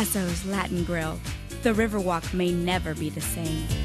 Passo's Latin Grill. The Riverwalk may never be the same.